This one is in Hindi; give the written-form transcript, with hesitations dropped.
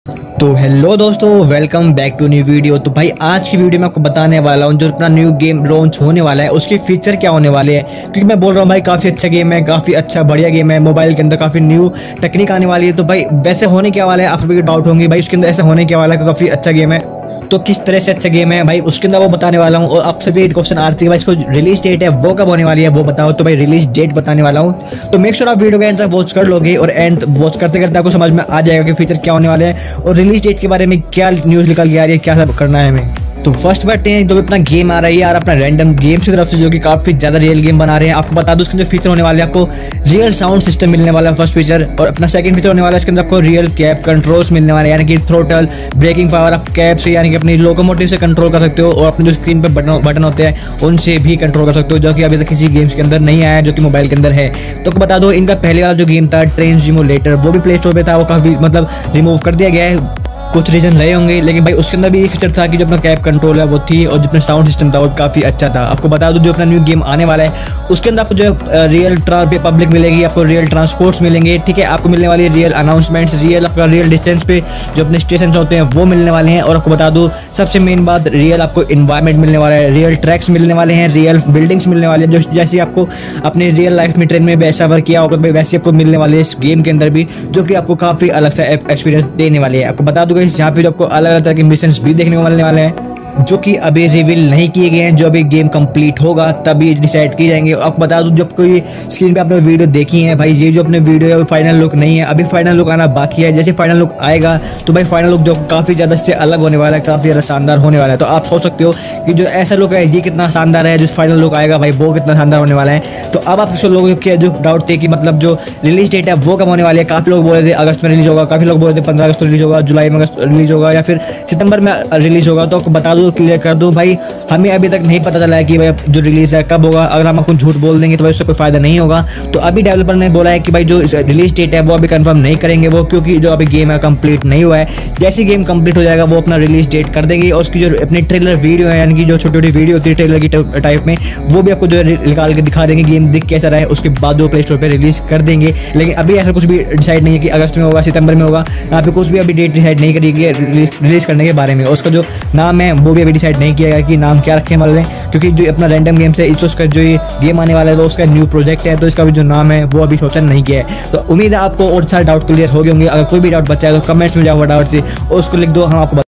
तो हेलो दोस्तों, welcome back to new video. तो भाई आज की वीडियो में आपको बताने वाला हूँ जो अपना न्यू गेम लॉन्च होने वाला है उसके फीचर क्या होने वाले हैं। क्योंकि मैं बोल रहा हूँ भाई काफ़ी अच्छा गेम है, काफ़ी अच्छा बढ़िया गेम है। मोबाइल के अंदर काफ़ी न्यू टेक्निक आने वाली है। तो भाई वैसे होने क्या वाला है, आप सभी को डाउट होंगे भाई उसके अंदर ऐसा होने क्या वाला है, काफ़ी अच्छा गेम है। तो किस तरह से अच्छा गेम है भाई उसके अंदर वो बताने वाला हूँ। और आप सभी क्वेश्चन आते हैं भाई इसको रिलीज डेट है वो कब होने वाली है वो बताओ। तो भाई रिलीज डेट बताने वाला हूँ, तो मेक श्योर आप वीडियो को एंड तक वॉच कर लोगे और एंड वॉच करते करते आपको समझ में आ जाएगा कि फीचर क्या होने वाले हैं और रिलीज डेट के बारे में क्या न्यूज़ निकल के आ रही है, क्या सब करना है हमें। तो फर्स्ट बढ़ते हैं, जो अपना गेम आ रहा है यार अपना रैंडम गेम्स की तरफ से, जो कि काफी ज्यादा रियल गेम बना रहे हैं। आपको बता दूं उसके जो फीचर होने वाले हैं, आपको रियल साउंड सिस्टम मिलने वाला है फर्स्ट फीचर। और अपना सेकंड फीचर होने वाला है इसके अंदर आपको रियल कैब कंट्रोल्स मिलने वाले हैं, यानी कि थ्रोटल, ब्रेकिंग पावर, आप कैब से यानी कि अपनी लोकोमोटिव से कंट्रोल कर सकते हो और अपने जो स्क्रीन पर बटन होते हैं उनसे भी कंट्रोल कर सकते हो, जो कि अभी तक किसी गेम्स के अंदर नहीं आया है, जो कि मोबाइल के अंदर है। तो आपको बता दो इनका पहले वाला जो गेम था ट्रेन सिमुलेटर, वो भी प्ले स्टोर पे था, वो काफी मतलब रिमूव कर दिया गया है। कुछ रीजन रहे होंगे, लेकिन भाई उसके अंदर भी ये फीचर था कि जो अपना कैब कंट्रोल है वो थी और जो अपना साउंड सिस्टम था वो काफ़ी अच्छा था। आपको बता दूं जो अपना न्यू गेम आने वाला है उसके अंदर आपको जो रियल पब्लिक मिलेगी, आपको रियल ट्रांसपोर्ट्स मिलेंगे, ठीक है। आपको मिलने वाली रियल अनाउंसमेंट्स, रियल आपका रियल डिस्टेंस पे जो अपने स्टेशन होते हैं वो मिलने वाले हैं। और आपको बता दूं सबसे मेन बात, रियल आपको इन्वायरमेंट मिलने वाला है, रियल ट्रैक्स मिलने वाले हैं, रियल बिल्डिंग्स मिलने वाले हैं, जो जैसे आपको अपने रियल लाइफ में ट्रेन में वैसा वर्क किया होगा वैसे आपको मिलने वाले हैं इस गेम के अंदर भी, जो कि आपको काफ़ी अलग सा एक्सपीरियंस देने वाली है। आपको बता दूंगा यहाँ पे जो आपको अलग अलग तरह के मिशंस भी देखने को मिलने वाले हैं, जो कि अभी रिवील नहीं किए गए हैं, जो अभी गेम कंप्लीट होगा तभी डिसाइड किए जाएंगे। आपको बता दूं जब कोई स्क्रीन पे आपने वीडियो देखी है भाई, ये जो अपने वीडियो है वो फाइनल लुक नहीं है, अभी फाइनल लुक आना बाकी है। जैसे फाइनल लुक आएगा तो भाई फाइनल लुक जो काफ़ी ज़्यादा इससे अलग होने वाला है, काफ़ी ज़्यादा शानदार होने वाला है। तो आप सोच सकते हो कि जो ऐसा लुक है ये कितना शानदार है, जो फाइनल लुक आएगा भाई वो कितना शानदार होने वाला है। तो अब आप लोगों के जो डाउट थे कि मतलब जो रिलीज डेट है वो कब होने वाली है, काफ़ी लोग बोल रहे थे अगस्त में रिलीज होगा, काफ़ी लोग बोल रहे थे 15 अगस्त को रिलीज होगा, जुलाई में अगस्त रिलीज होगा या फिर सितंबर में रिलीज होगा। तो आपको बता दूँ, क्लियर कर दूँ भाई हमें अभी तक नहीं पता चला है कि भाई जो रिलीज है कब होगा। अगर हम आपको झूठ बोल देंगे तो भाई उससे कोई फायदा नहीं होगा। तो अभी डेवलपर ने बोला है कि भाई जो रिलीज डेट है वो अभी कंफर्म नहीं करेंगे वो, क्योंकि जो अभी गेम है कंप्लीट नहीं हुआ है। जैसे गेम कंप्लीट हो जाएगा वो अपना रिलीज डेट कर देंगे और उसकी जो अपनी ट्रेलर वीडियो है, यानी कि जो छोटी छोटी वीडियो होती है ट्रेलर की टाइप में, वो भी आपको जो निकाल के दिखा देंगे गेम दिख कैसा रहा है, उसके बाद जो प्ले स्टोर पर रिलीज कर देंगे। लेकिन अभी ऐसा कुछ भी डिसाइड नहीं है कि अगस्त में होगा, सितंबर में होगा, यहाँ पे कुछ भी अभी डेट डिसाइड नहीं करेगी रिलीज करने के बारे में। उसका जो नाम है वो भी अभी डिसाइड नहीं किया गया कि नाम क्या रखे वाले हैं, क्योंकि जो अपना रैंडम गेम्स है इसका जो ये गेम आने वाला है तो उसका न्यू प्रोजेक्ट है, तो इसका भी जो नाम है वो अभी सोचा नहीं किया है। तो उम्मीद है आपको और सारे डाउट क्लियर हो गए होंगे। अगर कोई भी डाउट बचा है तो कमेंट्स में जाओ डाउट से और उसको लिख दो, हम आपको